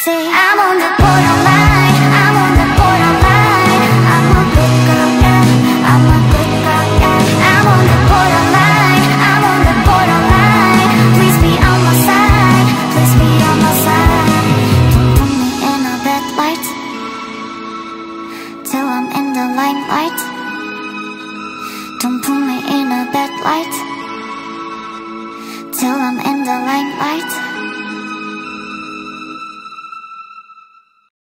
say I'm on the borderline, I'm on the borderline. I'm a good girl, yeah, I'm a good girl, yeah. I'm on the borderline, I'm on the borderline. Please be on my side, please be on my side. Don't put me in a bad light till I'm in the limelight. Don't put me in a bad light till I'm in the limelight.